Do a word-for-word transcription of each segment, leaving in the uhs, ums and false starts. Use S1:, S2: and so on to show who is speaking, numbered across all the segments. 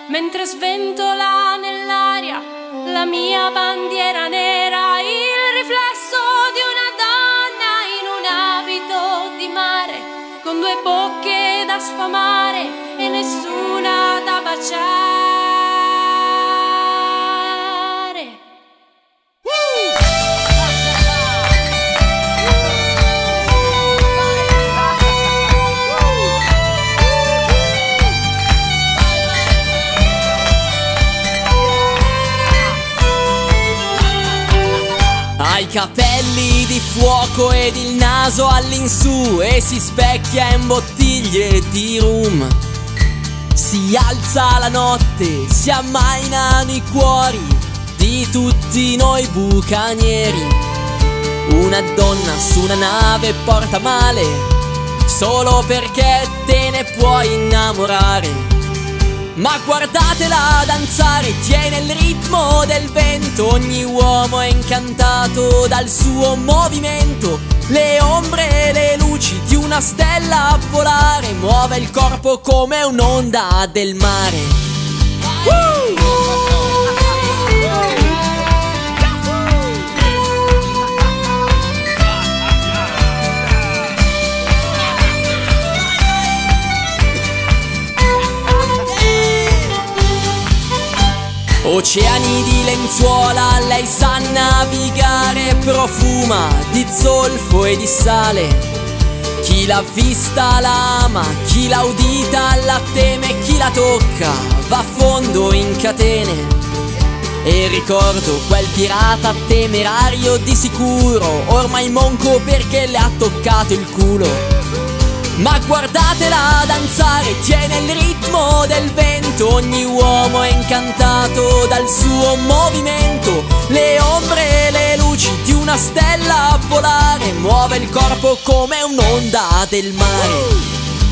S1: mentre sventola nell'aria la mia bandiera nera, il riflesso di una donna in un abito di mare, con due bocche da sfamare e nessuna da baciare.
S2: Ha i capelli di fuoco ed il naso all'insù e si specchia in bottiglie di rum. Si alza la notte, si ammainano i cuori di tutti noi bucanieri. Una donna su una nave porta male solo perché te ne puoi innamorare. Ma guardatela danzare, tiene il ritmo del vento, ogni uomo è incantato dal suo movimento. Le ombre e le luci di una stella polare, muove il corpo come un'onda del mare. uh! Oceani di lenzuola, lei sa navigare, profuma di zolfo e di sale. Chi l'ha vista la ama, chi l'ha udita la teme, chi la tocca va a fondo in catene. E ricordo quel pirata temerario di sicuro, ormai monco perché le ha toccato il culo. Ma guardatela danzare, tiene il ritmo del vento, ogni uomo è incantato dal suo movimento. Le ombre e le luci di una stella polare, muove il corpo come un'onda del mare.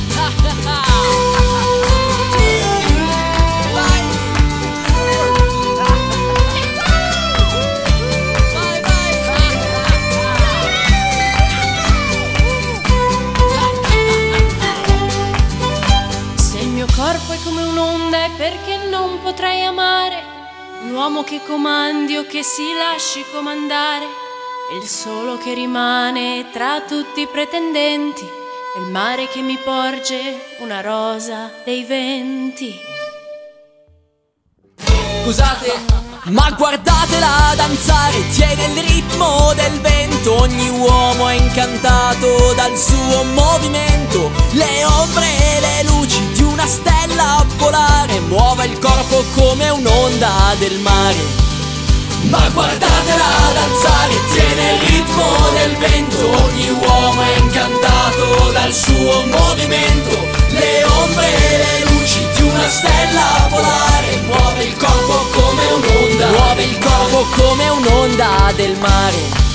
S1: Corpo è come un'onda e perché non potrei amare un uomo che comandi o che si lasci comandare. È il solo che rimane tra tutti i pretendenti, è il mare che mi porge una rosa dei venti.
S2: Scusate, ma guardatela danzare, tiene il ritmo del vento, ogni uomo è incantato dal suo movimento. Le ombre e le luci di una stella polare, muove il corpo come un'onda del mare. Ma guardatela danzare, tiene il ritmo del vento, ogni uomo è incantato dal suo movimento. Le ombre e le luci di una stella polare, muove il corpo come un'onda, muove il corpo come un'onda del mare.